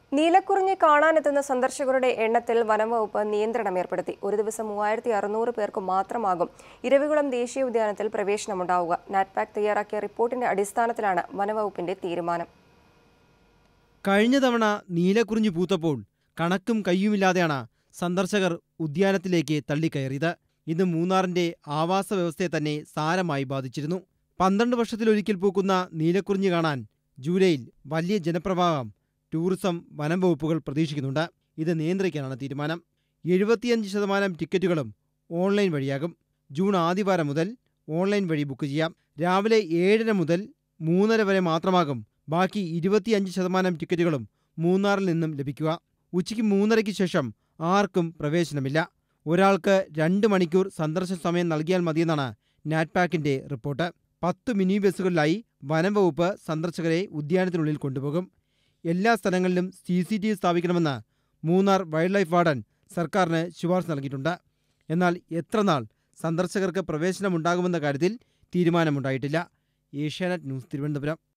നീലക്കുറിഞ്ഞി കാണാനെത്തുന്ന സന്ദർശകരുടെ എണ്ണത്തിൽ വനംവകുപ്പ് നിയന്ത്രണം ഏർപ്പെടുത്തി. ഒരു ദിവസം 3600 പേർക്ക് മാത്രമാകും ഇരവികുളം ദേശീയ ഉദ്യാനത്തിൽ പ്രവേശനമുണ്ടാവുക. നാറ്റ്പാക് തയ്യാറാക്കിയ റിപ്പോർട്ടിന്റെ അടിസ്ഥാനത്തിലാണ് വനംവകുപ്പിന്റെ തീരുമാനം. കഴിഞ്ഞ തവണ നീലക്കുറിഞ്ഞി പൂത്തപ്പോൾ കണക്കും കയ്യുമില്ലാതെയാണ് സന്ദർശകർ ഉദ്യാനത്തിലേക്ക് തള്ളിക്കയറിയത്. ഇത് മൂന്നാറിന്റെ ആവാസ വ്യവസ്ഥയെ തന്നെ സാരമായി ബാധിച്ചിരുന്നു. 12 വർഷത്തിലൊരിക്കൽ പൂക്കുന്ന നീലക്കുറിഞ്ഞി കാണാൻ ജൂലൈയിൽ വലിയ ജനപ്രവാഹം ടൂറിസം വനം വകുപ്പുകൾ പ്രതീക്ഷിക്കുന്നുണ്ട്. ഇത് നിയന്ത്രിക്കാനാണ് തീരുമാനം. 75% ടിക്കറ്റുകളും ഓൺലൈൻ വഴിയാകും. ജൂൺ ആദ്യവാരം മുതൽ ഓൺലൈൻ വഴി ബുക്ക് ചെയ്യാം. രാവിലെ 7:30 മുതൽ 3:30 വരെ മാത്രമാകും ബാക്കി 25% ടിക്കറ്റുകളും മൂന്നാറിൽ നിന്നും ലഭിക്കുക. ഉച്ചയ്ക്ക് 3:30-ക്ക് ശേഷം ആർക്കും പ്രവേശനമില്ല. ഒരാൾക്ക് 2 മണിക്കൂർ സന്ദർശന സമയം നൽകിയാൽ മതിയെന്നാണ് നാറ്റ്പാക്കിന്റെ റിപ്പോർട്ട്. 10 മിനി ബസ്സുകളിലായി വനം വകുപ്പ് സന്ദർശകരെ ഉദ്യാനത്തിനുള്ളിൽ കൊണ്ടുപോകും. എല്ലാ സ്ഥലങ്ങളിലും CCTV സ്ഥാപിക്കണമെന്ന് മൂന്നാർ വൈൽഡ് ലൈഫ് വാർഡൻ സർക്കാരിന് ശുപാർശ നൽകിയിട്ടുണ്ട്. എന്നാൽ എത്ര നാൾ സന്ദർശകർക്ക് പ്രവേശനമുണ്ടാകുമെന്ന കാര്യത്തിൽ തീരുമാനമുണ്ടായിട്ടില്ല. ഏഷ്യാനെറ്റ് ന്യൂസ്, തിരുവനന്തപുരം.